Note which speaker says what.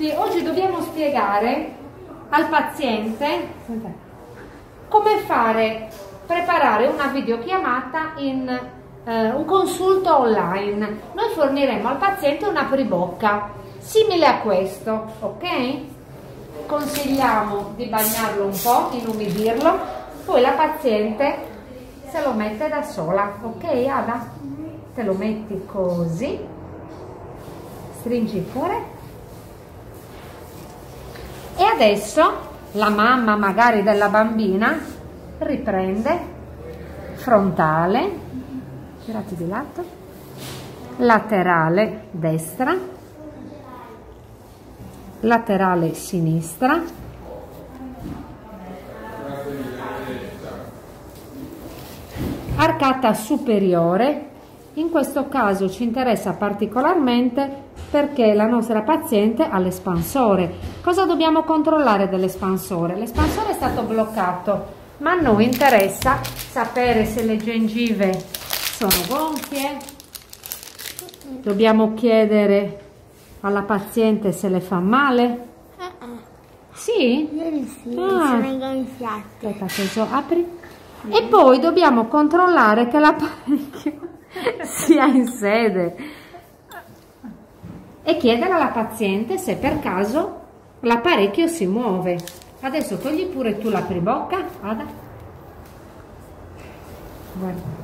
Speaker 1: tutti, oggi dobbiamo spiegare al paziente come preparare una videochiamata in un consulto online. Noi forniremo al paziente un apribocca simile a questo, ok? Consigliamo di bagnarlo un po', inumidirlo, poi la paziente se lo mette da sola, ok Ada? Te lo metti così, stringi pure. E adesso la mamma magari della bambina riprende frontale, girati di lato, laterale destra, laterale sinistra, arcata superiore. In questo caso ci interessa particolarmente perché la nostra paziente ha l'espansore. Cosa dobbiamo controllare dell'espansore? L'espansore è stato bloccato, ma a noi interessa sapere se le gengive sono gonfie. Dobbiamo chiedere alla paziente se le fa male. Sì?
Speaker 2: Ieri sì, sono gonfiate.
Speaker 1: Aspetta, adesso apri. E poi dobbiamo controllare che l'apparecchio sia in sede e chiedere alla paziente se per caso l'apparecchio si muove. Adesso togli pure tu l'apribocca, Ada. Guarda.